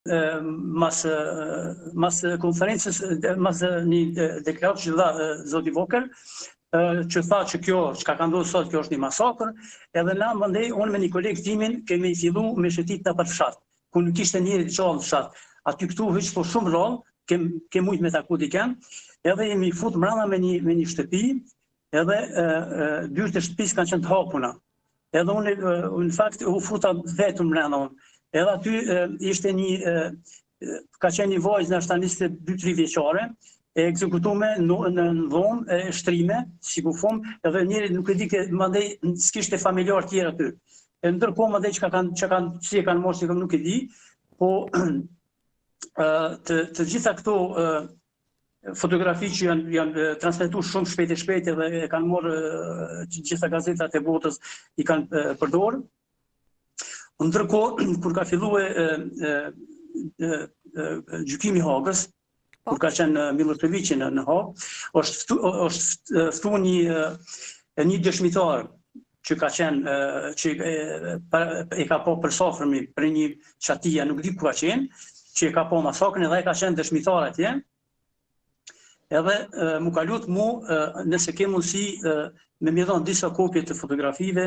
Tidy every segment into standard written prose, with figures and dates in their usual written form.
mas konferencës, mas një deklarat që dha zoti Voker, që tha që kjo, çka ka ndodhur sot, kjo është një masakër, edhe na mandej unë me një kolegë timin kemi fillu me shëtit në për fshat, ku nuk ishte njëri të qallë në fshat. Aty këtu hyç po shumë rrollë, kem mujt me taku di kem, edhe jemi fut mbrana me një shtëpi, edhe dyert e shtëpisë kanë qenë të hapuna. Edhe unë në fakt u futa vetëm mbrana unë. Edhe aty ishte ka qenë një vajzë nashta 22-23 vjeçare, e ekzekutume në dhomë e shtrime, si ku fum, edhe njëri nuk e di ke mandej s'kishte familjar tjerë aty. E ndërkohë mandej si e kanë marrë, nuk e di, po të gjitha këto fotografi që janë transmetuar shumë shpejt edhe e kanë marrë gjitha gazetat e botës i kanë përdorur. Ndërkohë, kur ka filluar gjykimi i Hagës, kur ka qenë Miloševići në Hagë, është ftuar një dëshmitar që ka qenë, që e ka po për safërmi për një qatia, nuk di ku ka qenë, që e ka po masakrën edhe e ka qenë dëshmitar atje, edhe mu ka lutë mu nëse ke mundësi me më dhënë disa kopje të fotografive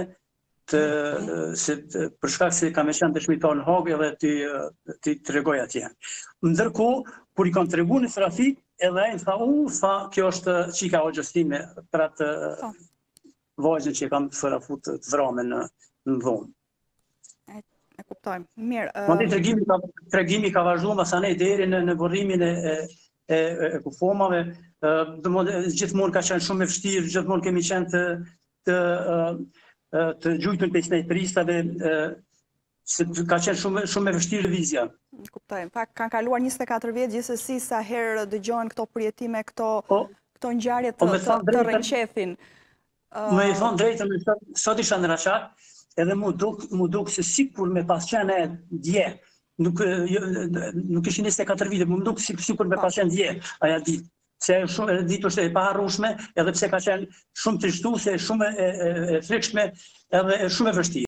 për shkak se kam qenë dëshmitar në Hagë edhe ti tregoj atje. Ndërkohë, kur i kam tregu në trafik, edhe ai tha, kjo është çika hoxhës time për atë vajzën që e kam fut të vrame në dhomë. E kuptojmë. Mirë. Mandej tregimi ka vazhduar masanej deri në burrimin e kufomave. Gjithmonë ka qenë shumë e vështirë, gjithmonë kemi qenë të gjujtur pe snajperistave, se ka qenë shumë e vështirë lëvizja. Kuptojmë. Pak kanë kaluar 24 vjet, gjithsesi sa herë dëgjohen këto përjetime, këto ngjarje të rrënqethin. Me i thonë drejtën, sot isha në Rashak, edhe mu duk se sikur me pas qenë dje, nuk ishin 24 vite, mu duk sikur me pas qenë dje, aja ditë. Se ditë është e paharrueshme, edhe pse ka qenë shumë trishtuese, shumë e frikshme, edhe shumë e vështirë.